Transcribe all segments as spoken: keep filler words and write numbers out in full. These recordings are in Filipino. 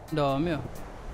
Dami ah.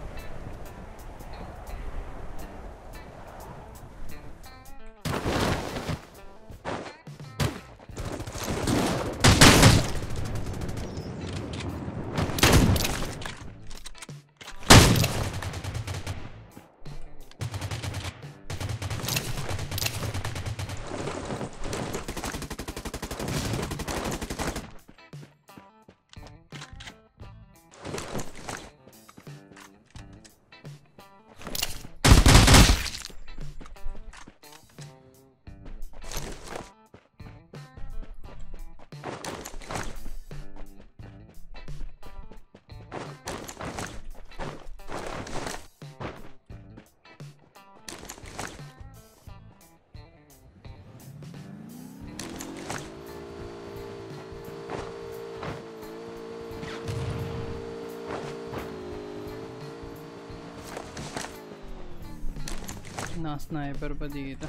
Naka-sniper pa dito.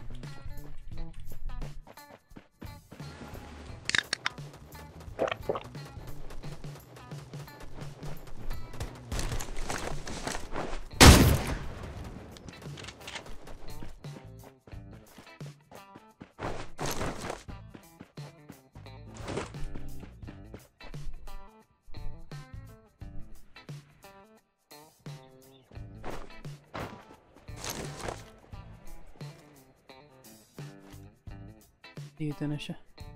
Dito na siya.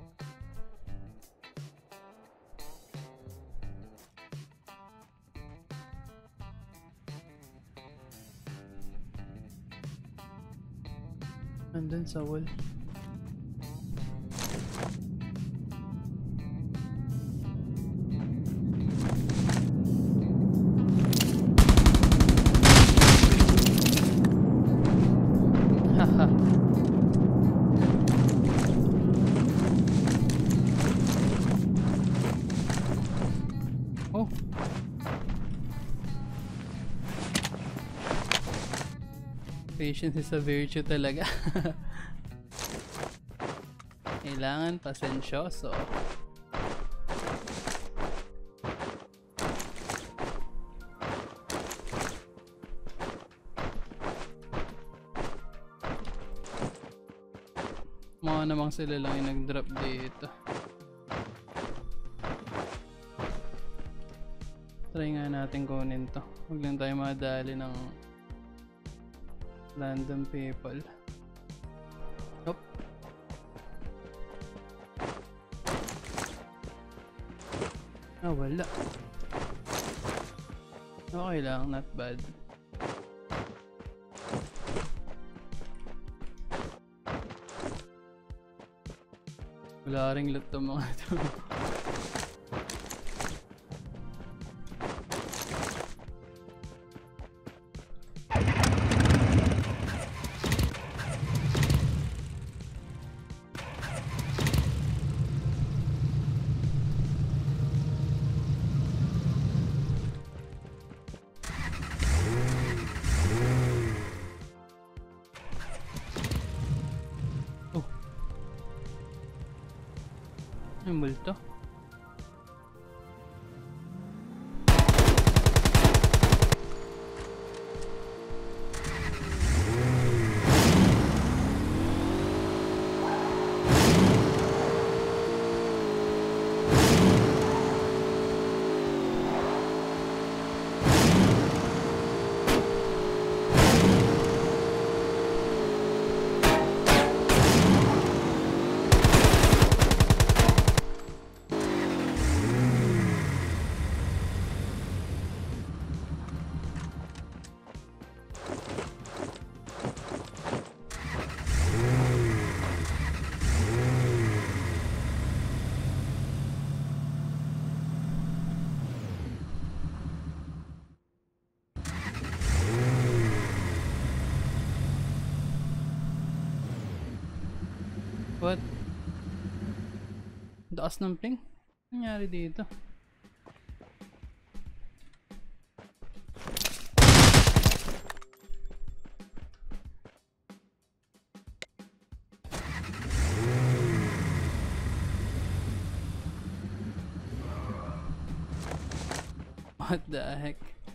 Nandun sa wall. Haha. Oh. Patience is a virtue talaga. Kailangan pasensyoso. Mga namang sila lang yung nag-drop dito. Try nga natin kunin to. Huwag lang tayo madali ng random people. Hop. Ah, wala. Okay lang, not bad. Wala ring loot to mga to. Yung multo. What? Taas ng ping? Ano nangyari dito? What the heck?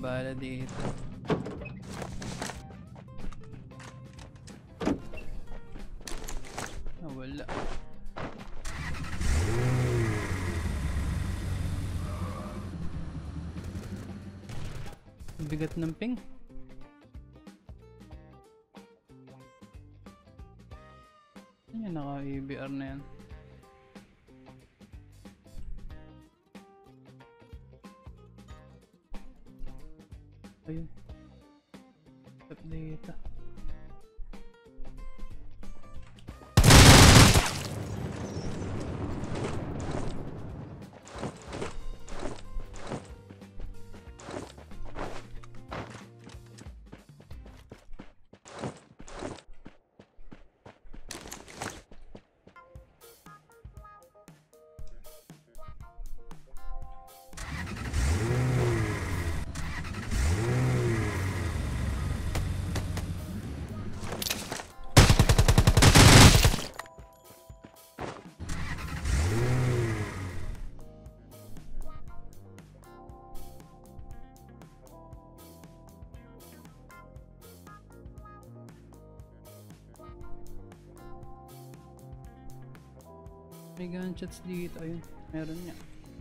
bala dito. Ah, wala. Bigat ng ping. Ayan, naka-A B R na yan. Ayun. Tap dito. May gunshots dito. Ayun, meron niya.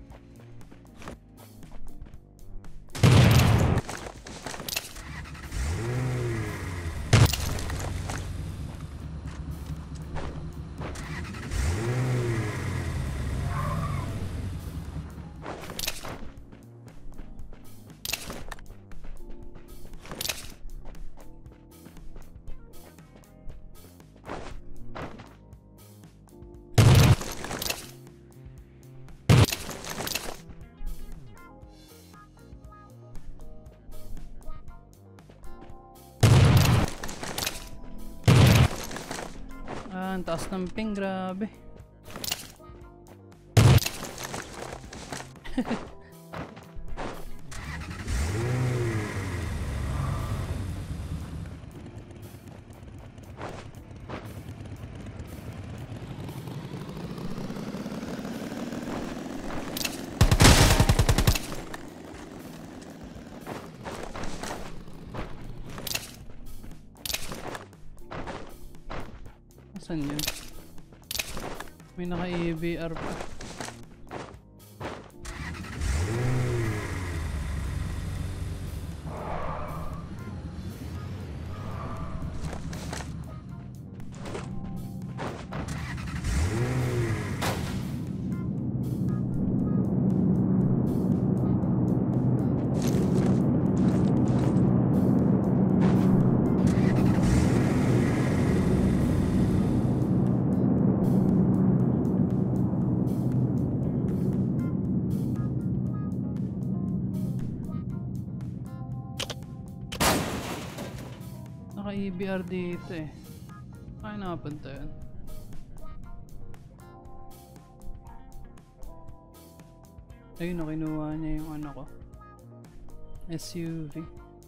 Ah, ang taas ng ping, grabe. Saan yun? May naka-A B R pa. Naka-E B R dito eh. Ay, nakapunta yun. Ayun, nakinuha niya yung ano ko. S U V.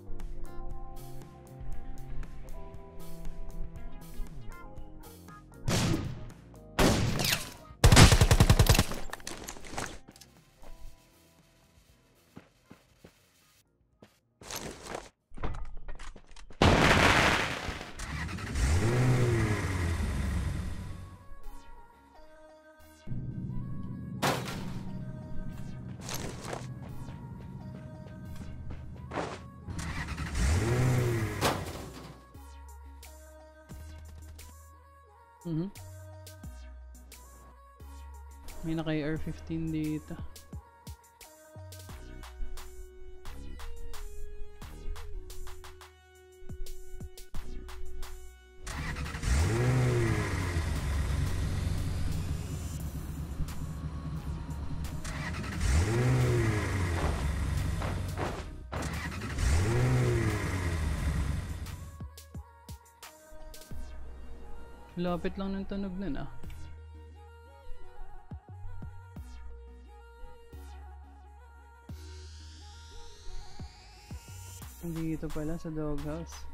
Mhm. May naka-A R fifteen dito. Lapit lang ng tunog nun ah. Dito pala sa doghouse.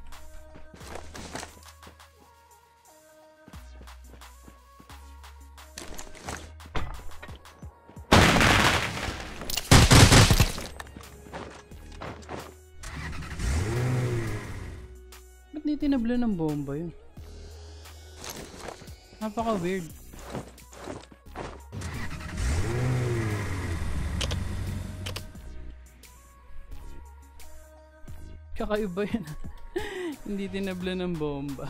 Hindi tinabla ng bomba yun. Napaka weird. Kakaiba yun. Hindi tinabla ng bomba.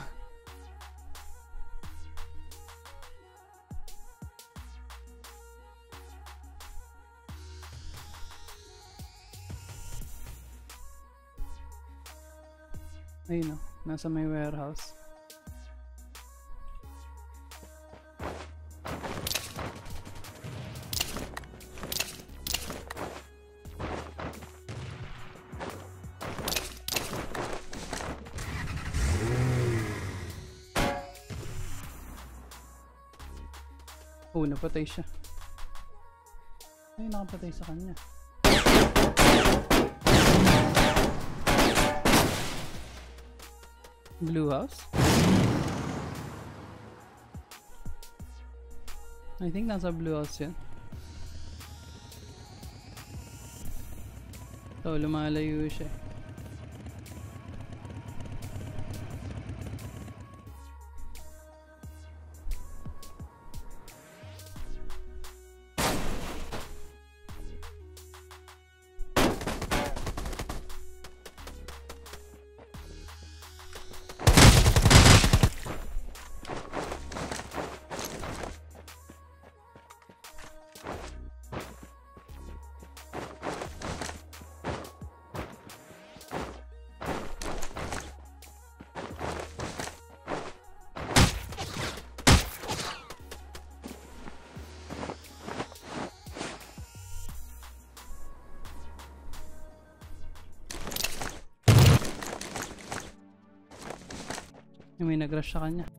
Ayun o, nasa may warehouse. Oh, napatay siya. Ay, nakapatay sa kanya. Blue house? I think nasa blue house yan. So, lumalayo siya. May nag-rush sa kanya.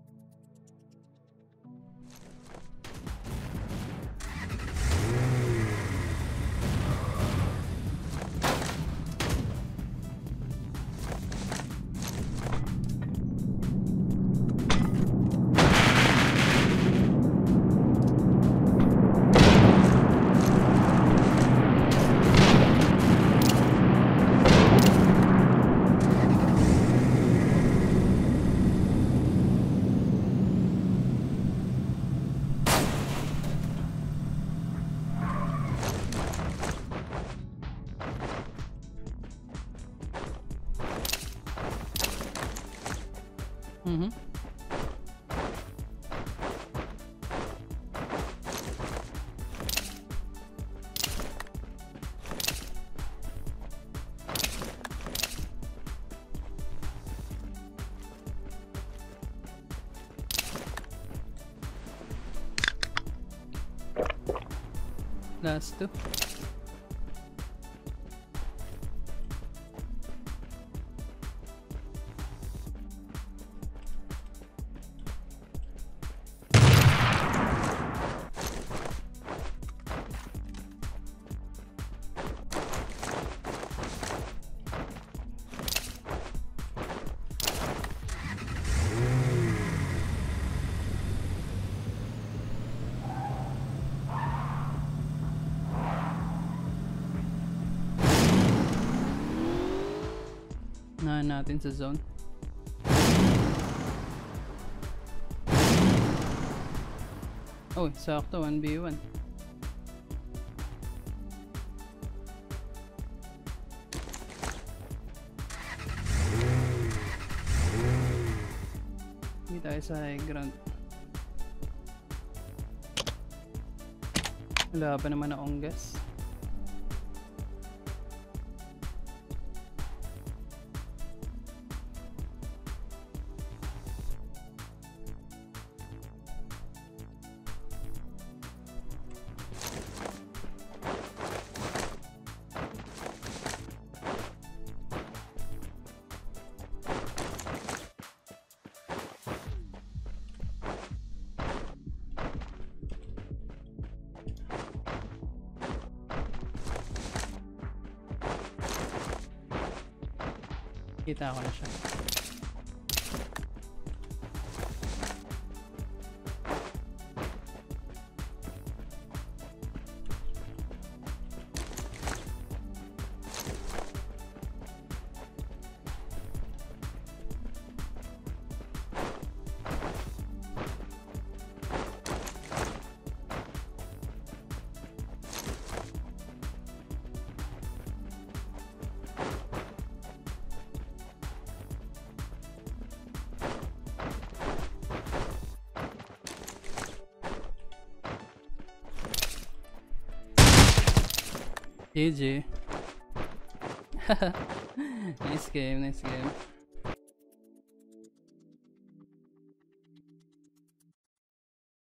Mm-hmm. Last two. Na natin sa zone. Oh, sakto one v one. Hindi tayo sa high ground. Wala pa naman na onggas. Kita ko na siya. G G. Nice game, nice game.